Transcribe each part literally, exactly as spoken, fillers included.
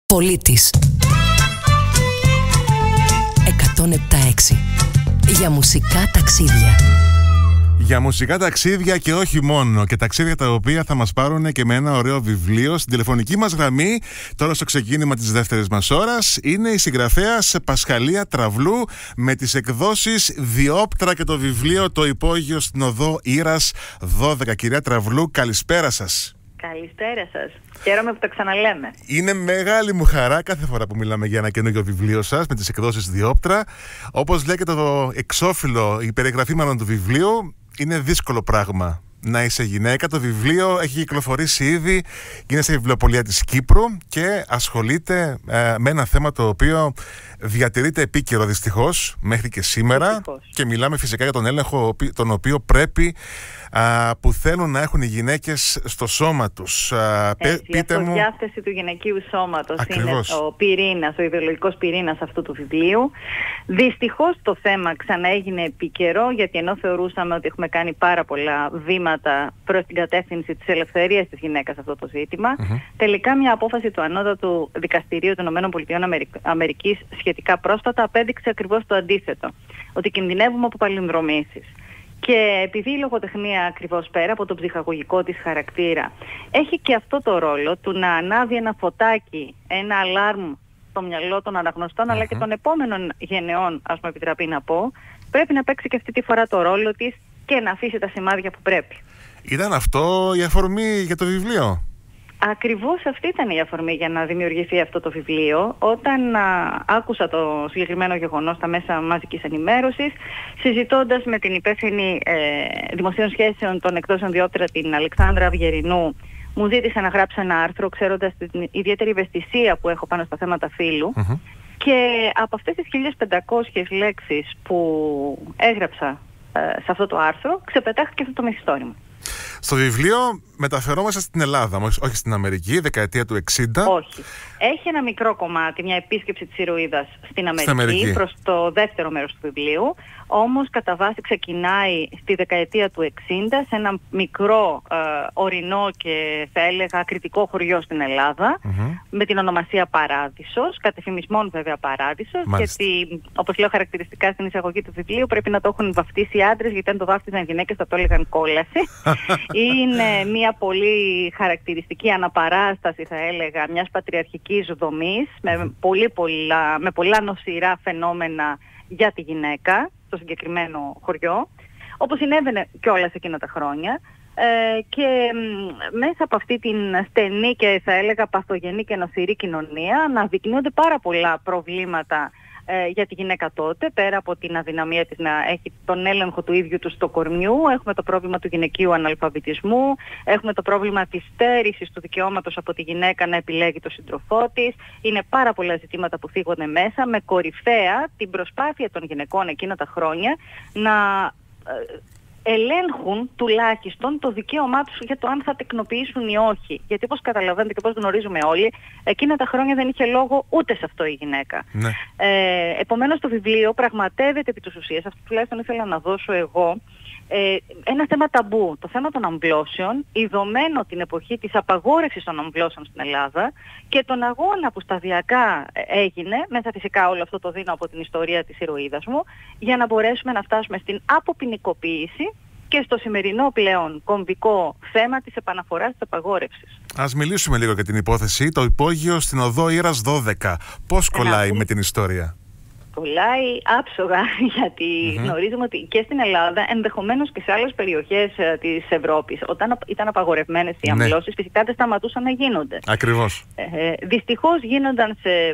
Πολίτης εκατόν επτά κόμμα έξι. Για μουσικά ταξίδια. Για μουσικά ταξίδια και όχι μόνο. Και ταξίδια τα οποία θα μας πάρουν και με ένα ωραίο βιβλίο. Στην τηλεφωνική μας γραμμή, τώρα στο ξεκίνημα της δεύτερης μας ώρας, είναι η συγγραφέας Πασχαλία Τραβλού με τις εκδόσεις Διόπτρα και το βιβλίο Το Υπόγειο στην Οδό Ήρας δώδεκα. Κυρία Τραβλού, καλησπέρα σας. Καλησπέρα σας. Χαίρομαι που το ξαναλέμε. Είναι μεγάλη μου χαρά κάθε φορά που μιλάμε για ένα καινούργιο βιβλίο σας με τις εκδόσεις Διόπτρα. Όπως λέει και το εξώφυλλο, η περιγραφή μάλλον του βιβλίου, είναι δύσκολο πράγμα να είσαι γυναίκα. Το βιβλίο έχει κυκλοφορήσει ήδη, είναι σε βιβλιοπωλεία της Κύπρου και ασχολείται ε, με ένα θέμα το οποίο διατηρείται επίκαιρο δυστυχώς μέχρι και σήμερα. Δυστυχώς. Και μιλάμε φυσικά για τον έλεγχο τον οποίο πρέπει α, που θέλουν να έχουν οι γυναίκες στο σώμα τους. Α, Έτσι, πείτε η αυτοδιάθεση μου... του γυναικείου σώματος Ακριβώς. είναι ο πυρήνας, ο ιδεολογικός πυρήνας αυτού του βιβλίου. Δυστυχώς το θέμα ξαναέγινε επίκαιρο, γιατί ενώ θεωρούσαμε ότι έχουμε κάνει πάρα πολλά βήματα προς την κατεύθυνση της ελευθερίας της γυναίκας σε αυτό το ζήτημα, mm-hmm. τελικά μια απόφαση του Ανώτατου Δικαστηρίου των ΗΠΑ σχετικά πρόσφατα απέδειξε ακριβώς το αντίθετο, ότι κινδυνεύουμε από παλινδρομήσεις. Και επειδή η λογοτεχνία ακριβώς πέρα από τον ψυχαγωγικό της χαρακτήρα έχει και αυτό το ρόλο του να ανάβει ένα φωτάκι, ένα αλάρμ στο μυαλό των αναγνωστών mm-hmm. αλλά και των επόμενων γενεών, ας μου επιτραπεί να πω, πρέπει να παίξει και αυτή τη φορά το ρόλο της και να αφήσει τα σημάδια που πρέπει. Ήταν αυτό η αφορμή για το βιβλίο? Ακριβώς αυτή ήταν η αφορμή για να δημιουργηθεί αυτό το βιβλίο. Όταν α, άκουσα το συγκεκριμένο γεγονός στα μέσα μαζικής ενημέρωσης, συζητώντας με την υπεύθυνη ε, δημοσίων σχέσεων των εκδόσεων Διόπτρα, την Αλεξάνδρα Αυγερινού, μου ζήτησε να γράψω ένα άρθρο, ξέροντας την ιδιαίτερη ευαισθησία που έχω πάνω στα θέματα φύλου. Mm-hmm. Και από αυτές τις χίλιες πεντακόσιες λέξεις που έγραψα ε, σε αυτό το άρθρο, ξεπετάχθηκε αυτό το μυθιστόρημα. Στο βιβλίο μεταφερόμαστε στην Ελλάδα, όχι στην Αμερική, δεκαετία του εξήντα. Όχι. Έχει ένα μικρό κομμάτι, μια επίσκεψη της ηρωίδας στην Αμερική, στην Αμερική, προς το δεύτερο μέρος του βιβλίου. Όμως κατά βάση ξεκινάει στη δεκαετία του εξήντα σε ένα μικρό ε, ορεινό και θα έλεγα κριτικό χωριό στην Ελλάδα, mm-hmm. με την ονομασία Παράδεισος, κατεφημισμόν βέβαια Παράδεισος. Μάλιστα. Γιατί όπως λέω χαρακτηριστικά στην εισαγωγή του βιβλίου πρέπει να το έχουν βαφτίσει οι άντρες, γιατί αν το βάφτιζαν γυναίκες θα το έλεγαν κόλαση. Είναι μια πολύ χαρακτηριστική αναπαράσταση, θα έλεγα, μιας πατριαρχικής δομής με, πολύ πολλά, με πολλά νοσηρά φαινόμενα για τη γυναίκα στο συγκεκριμένο χωριό, όπως συνέβαινε κιόλας εκείνα τα χρόνια. Ε, και μ, μέσα από αυτή την στενή και θα έλεγα παθογενή και νοσηρή κοινωνία αναδεικνύονται πάρα πολλά προβλήματα ε, για τη γυναίκα τότε, πέρα από την αδυναμία της να έχει τον έλεγχο του ίδιου του στο κορμιού. Έχουμε το πρόβλημα του γυναικείου αναλφαβητισμού, έχουμε το πρόβλημα της στέρησης του δικαιώματος από τη γυναίκα να επιλέγει τον σύντροφό της. Είναι πάρα πολλά ζητήματα που θίγονται μέσα, με κορυφαία την προσπάθεια των γυναικών εκείνα τα χρόνια να ε, ελέγχουν τουλάχιστον το δικαίωμά τους για το αν θα τεκνοποιήσουν ή όχι. Γιατί όπως καταλαβαίνετε και όπως γνωρίζουμε όλοι, εκείνα τα χρόνια δεν είχε λόγο ούτε σε αυτό η γυναίκα. Ναι. Ε, επομένως το βιβλίο πραγματεύεται επί της ουσίας, αυτό τουλάχιστον ήθελα να δώσω εγώ, ε, ένα θέμα ταμπού, το θέμα των αμβλώσεων, ειδωμένο την εποχή της απαγόρευσης των αμβλώσεων στην Ελλάδα και τον αγώνα που σταδιακά έγινε, μέσα φυσικά όλο αυτό το δίνω από την ιστορία της ηρωίδας μου, για να μπορέσουμε να φτάσουμε στην αποποινικοποίηση και στο σημερινό πλέον κομβικό θέμα της επαναφοράς της απαγόρευσης. Ας μιλήσουμε λίγο για την υπόθεση. Το Υπόγειο στην Οδό Ήρας δώδεκα. Πώς κολλάει με την ιστορία? Κολλάει άψογα, γιατί mm-hmm. γνωρίζουμε ότι και στην Ελλάδα, ενδεχομένως και σε άλλες περιοχές ε, της Ευρώπης, όταν ήταν απαγορευμένες οι αμβλώσεις, ναι. φυσικά δεν σταματούσαν να γίνονται. Ακριβώς. Ε, δυστυχώς γίνονταν σε, ε,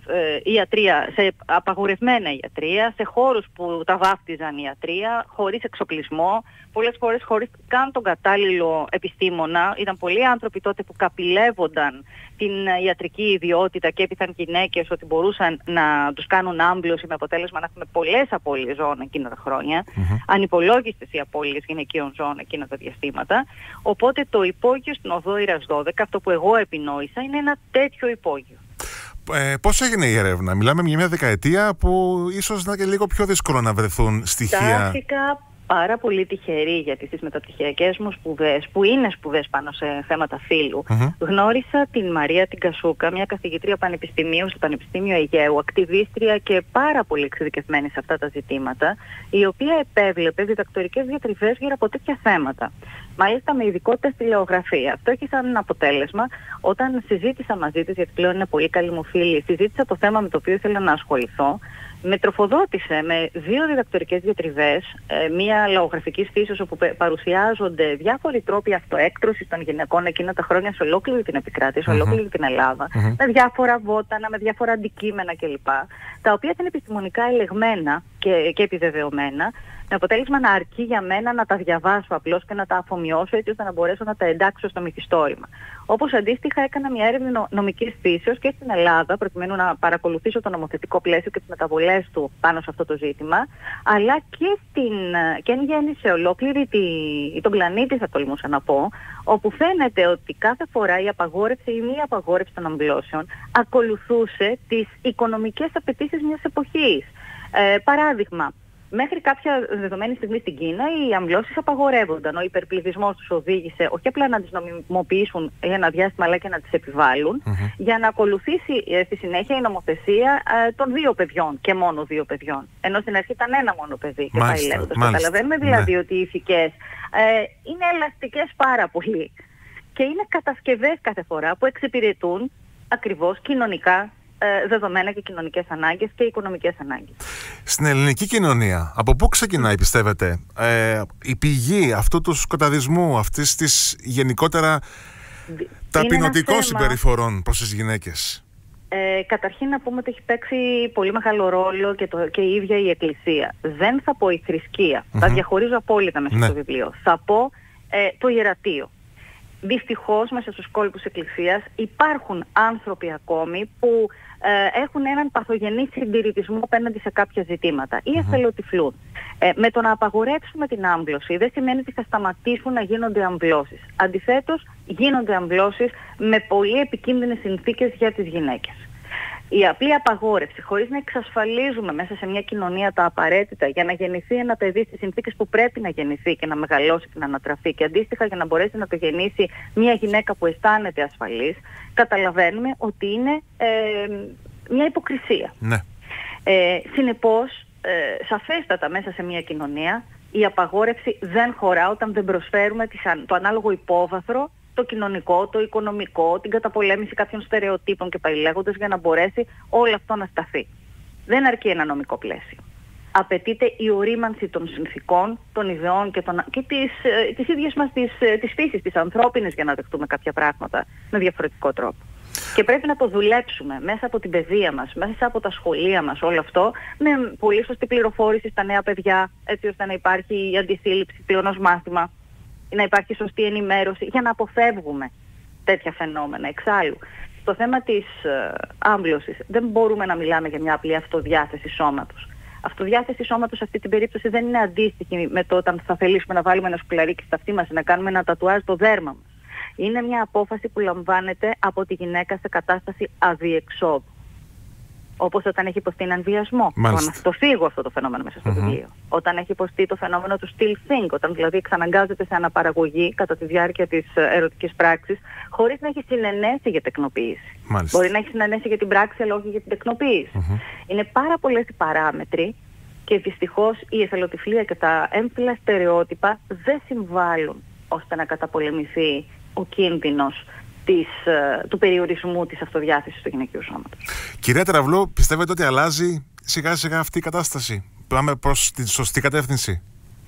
ε, ιατρία, σε απαγορευμένα ιατρία, σε χώρους που τα βάφτιζαν ιατρία, χωρίς εξοπλισμό, πολλές φορές χωρίς καν τον κατάλληλο επιστήμονα. Ήταν πολλοί άνθρωποι τότε που καπηλεύονταν την ιατρική ιδιότητα και έπειθαν γυναίκες ότι μπορούσαν να τους κάνουν άμβλωση, με αποτέλεσμα να έχουμε πολλές απώλειες ζώων εκείνα τα χρόνια, mm-hmm. ανυπολόγιστες οι απώλειες γυναικείων ζώων εκείνα τα διαστήματα. Οπότε το υπόγειο στην Οδό Ήρας δώδεκα, αυτό που εγώ επινόησα, είναι ένα τέτοιο υπόγειο. Ε, πώς έγινε η έρευνα? Μιλάμε για μια δεκαετία που ίσως να είναι και λίγο πιο δύσκολο να βρεθούν στοιχεία. Τάχθηκα πάρα πολύ τυχερή, γιατί στις μεταπτυχιακές μου σπουδές, που είναι σπουδές πάνω σε θέματα φύλου, mm-hmm. γνώρισα την Μαρία την Κασούκα, μια καθηγητρία πανεπιστημίου στο Πανεπιστήμιο Αιγαίου, ακτιβίστρια και πάρα πολύ εξειδικευμένη σε αυτά τα ζητήματα, η οποία επέβλεπε διδακτορικές διατριβές γύρω από τέτοια θέματα. Μάλιστα με ειδικότητα στη λεωγραφία. Αυτό έχει σαν αποτέλεσμα, όταν συζήτησα μαζί της, γιατί πλέον είναι πολύ καλή μου φίλη, συζήτησα το θέμα με το οποίο ήθελα να ασχοληθώ, με τροφοδότησε με δύο διδακτορικές διατριβές, ε, μία λαογραφικής φύσεως, όπου παρουσιάζονται διάφοροι τρόποι αυτοέκτρωσης των γυναικών εκείνα τα χρόνια σε ολόκληρη την επικράτεια, σε ολόκληρη mm-hmm. την Ελλάδα, mm-hmm. με διάφορα βότανα, με διάφορα αντικείμενα κλπ. Τα οποία ήταν επιστημονικά ελεγμένα και, και επιβεβαιωμένα, με αποτέλεσμα να αρκεί για μένα να τα διαβάσω απλώς και να τα αφομοιώσω, έτσι ώστε να μπορέσω να τα εντάξω στο μυθιστόρημα. Όπως αντίστοιχα έκανα μια έρευνα νομικής φύσεως και στην Ελλάδα, προκειμένου να παρακολουθήσω το νομοθετικό πλαίσιο και τις μεταβολές του πάνω σε αυτό το ζήτημα, αλλά και, στην, και εν γέννη σε ολόκληρη τη, τον πλανήτη, θα τολμούσα να πω, όπου φαίνεται ότι κάθε φορά η απαγόρευση ή μη απαγόρευση των αμβλώσεων ακολουθούσε τις οικονομικές απαιτήσεις μιας εποχής. Ε, παράδειγμα, μέχρι κάποια δεδομένη στιγμή στην Κίνα οι αμβλώσεις απαγορεύονταν. Ο υπερπληθυσμός τους οδήγησε όχι απλά να τις νομιμοποιήσουν για ένα διάστημα, αλλά και να τις επιβάλλουν, mm-hmm. για να ακολουθήσει ε, στη συνέχεια η νομοθεσία ε, των δύο παιδιών και μόνο δύο παιδιών. Ενώ στην αρχή ήταν ένα μόνο παιδί και πάει λέγοντας. Καταλαβαίνουμε δηλαδή ναι. ότι οι ηθικές ε, είναι ελαστικές πάρα πολύ και είναι κατασκευές κάθε φορά που εξυπηρετούν ακριβώς κοινωνικά δεδομένα και κοινωνικές ανάγκες και οικονομικές ανάγκες. Στην ελληνική κοινωνία, από πού ξεκινάει, πιστεύετε, ε, η πηγή αυτού του σκοταδισμού, αυτής της γενικότερα ταπεινωτικών συμπεριφορών προς τις γυναίκες? Ε, καταρχήν να πούμε ότι έχει παίξει πολύ μεγάλο ρόλο και, το, και η ίδια η Εκκλησία. Δεν θα πω η θρησκεία, mm-hmm. τα διαχωρίζω απόλυτα μέσα ναι. στο βιβλίο. Θα πω ε, το ιερατείο. Δυστυχώς μέσα στους κόλπους Εκκλησίας υπάρχουν άνθρωποι ακόμη που ε, έχουν έναν παθογενή συντηρητισμό απέναντι σε κάποια ζητήματα ή εθελοτυφλούν. Ε, με το να απαγορεύσουμε την άμβλωση δεν σημαίνει ότι θα σταματήσουν να γίνονται αμβλώσεις. Αντιθέτως γίνονται αμβλώσεις με πολύ επικίνδυνες συνθήκες για τις γυναίκες. Η απλή απαγόρευση, χωρίς να εξασφαλίζουμε μέσα σε μια κοινωνία τα απαραίτητα για να γεννηθεί ένα παιδί στις συνθήκες που πρέπει να γεννηθεί και να μεγαλώσει και να ανατραφεί, και αντίστοιχα για να μπορέσει να το γεννήσει μια γυναίκα που αισθάνεται ασφαλής, καταλαβαίνουμε ότι είναι ε, μια υποκρισία. Ναι. Ε, συνεπώς, ε, σαφέστατα μέσα σε μια κοινωνία, η απαγόρευση δεν χωρά όταν δεν προσφέρουμε το ανάλογο υπόβαθρο, το κοινωνικό, το οικονομικό, την καταπολέμηση κάποιων στερεοτύπων και πάει λέγοντας, για να μπορέσει όλο αυτό να σταθεί. Δεν αρκεί ένα νομικό πλαίσιο. Απαιτείται η ορίμανση των συνθηκών, των ιδεών και, των, και της, της ίδιας μας της, της φύσης, της ανθρώπινης, για να δεχτούμε κάποια πράγματα με διαφορετικό τρόπο. Και πρέπει να το δουλέψουμε μέσα από την παιδεία μας, μέσα από τα σχολεία μας, όλο αυτό, με πολύ σωστή πληροφόρηση στα νέα παιδιά, έτσι ώστε να υπάρχει η αντισύλληψη πλέον ως μάθημα, να υπάρχει σωστή ενημέρωση για να αποφεύγουμε τέτοια φαινόμενα. Εξάλλου, στο θέμα της ε, άμβλωσης δεν μπορούμε να μιλάμε για μια απλή αυτοδιάθεση σώματος. Αυτοδιάθεση σώματος σε αυτή την περίπτωση δεν είναι αντίστοιχη με το όταν θα θελήσουμε να βάλουμε ένα σκουλαρίκι στα αυτή μας ή να κάνουμε ένα τατουάζ στο δέρμα μας. Είναι μια απόφαση που λαμβάνεται από τη γυναίκα σε κατάσταση αδιεξόδου. Όπως όταν έχει υποστεί έναν βιασμό. Το φύγω αυτό το φαινόμενο μέσα στο mm-hmm. βιβλίο. Όταν έχει υποστεί το φαινόμενο του still think, όταν δηλαδή εξαναγκάζεται σε αναπαραγωγή κατά τη διάρκεια της ερωτικής πράξης, χωρίς να έχει συνενέσει για τεκνοποίηση. Μάλιστα. Μπορεί να έχει συνενέσει για την πράξη, αλλά όχι για την τεκνοποίηση. Mm-hmm. Είναι πάρα πολλές οι παράμετροι και δυστυχώς η εθελοτυφλία και τα έμφυλα στερεότυπα δεν συμβάλλουν ώστε να καταπολεμηθεί ο κίνδυνος Της, του περιορισμού της αυτοδιάθεσης του γυναικείου σώματος. Κυρία Τεραβλού, πιστεύετε ότι αλλάζει σιγά σιγά αυτή η κατάσταση? Πάμε προς τη σωστή κατεύθυνση?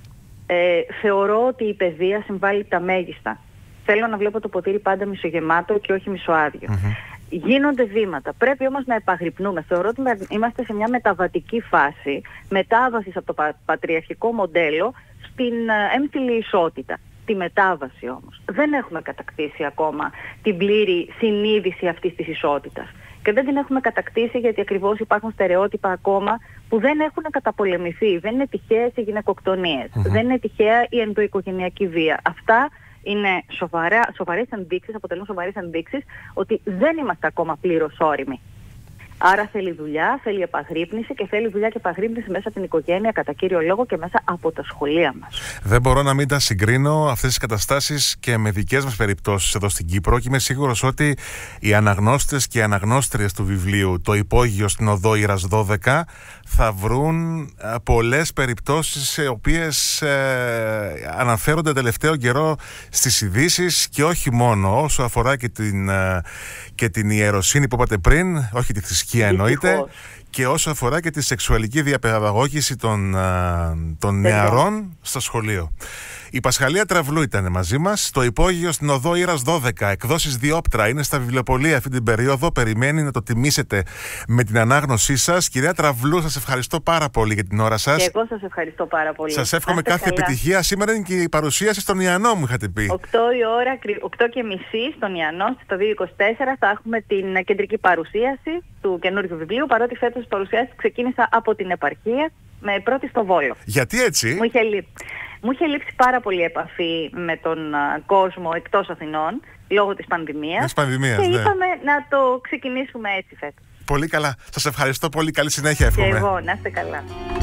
Ε, θεωρώ ότι η παιδεία συμβάλλει τα μέγιστα. Θέλω να βλέπω το ποτήρι πάντα μισογεμάτο και όχι μισοάδιο. Mm-hmm. Γίνονται βήματα. Πρέπει όμως να επαγρυπνούμε. Θεωρώ ότι είμαστε σε μια μεταβατική φάση μετάβασης από το πα, πατριαρχικό μοντέλο στην έμφυλη ισότητα. Τη μετάβαση όμως. Δεν έχουμε κατακτήσει ακόμα την πλήρη συνείδηση αυτής της ισότητας. Και δεν την έχουμε κατακτήσει γιατί ακριβώς υπάρχουν στερεότυπα ακόμα που δεν έχουν καταπολεμηθεί. Δεν είναι τυχαίες οι γυναικοκτονίες. Mm-hmm. Δεν είναι τυχαία η ενδοοικογενειακή βία. Αυτά είναι σοβαρά, σοβαρές ενδείξεις, αποτελούν σοβαρές ενδείξεις ότι δεν είμαστε ακόμα πλήρως όριμοι. Άρα θέλει δουλειά, θέλει επαγρύπνηση και θέλει δουλειά και επαγρύπνηση μέσα από την οικογένεια, κατά κύριο λόγο, και μέσα από τα σχολεία μας. Δεν μπορώ να μην τα συγκρίνω αυτές τις καταστάσεις και με δικές μας περιπτώσεις εδώ στην Κύπρο, και είμαι σίγουρος ότι οι αναγνώστες και οι αναγνώστριες του βιβλίου «Το υπόγειο στην οδό Ήρας δώδεκα» θα βρουν πολλές περιπτώσεις σε οποίες ε, αναφέρονται τελευταίο καιρό στις ειδήσεις, και όχι μόνο, όσο αφορά και την, ε, και την ιεροσύνη που είπατε πριν, όχι τη θρησκεία εννοείται, και όσο αφορά και τη σεξουαλική διαπαιδαγώγηση των, ε, των νεαρών στο σχολείο. Η Πασχαλία Τραυλού ήταν μαζί μας. Το υπόγειο στην οδό Ήρας δώδεκα, εκδόσεις Διόπτρα, είναι στα βιβλιοπωλεία αυτή την περίοδο. Περιμένει να το τιμήσετε με την ανάγνωσή σας. Κυρία Τραυλού, σας ευχαριστώ πάρα πολύ για την ώρα σας. Και εγώ σας ευχαριστώ πάρα πολύ. Σας εύχομαι κάθε καλά. επιτυχία. Σήμερα είναι και η παρουσίαση στον Ιαννό, μου είχατε πει. οκτώ η ώρα, οκτώ και μισή στον Ιαννό, στο δύο είκοσι τέσσερα, θα έχουμε την κεντρική παρουσίαση του καινούργιου βιβλίου. Παρότι φέτος παρουσιάσει ξεκίνησα από την επαρχία, με πρώτη στο Βόλο. Γιατί έτσι? Μου είχε λείψει. Μου είχε λείψει πάρα πολύ επαφή με τον uh, κόσμο εκτός Αθηνών, λόγω της πανδημίας. Της πανδημίας, και ναι. είπαμε να το ξεκινήσουμε έτσι φέτος. Πολύ καλά. Σας ευχαριστώ πολύ. Καλή συνέχεια εύχομαι. Και εγώ. Να είστε καλά.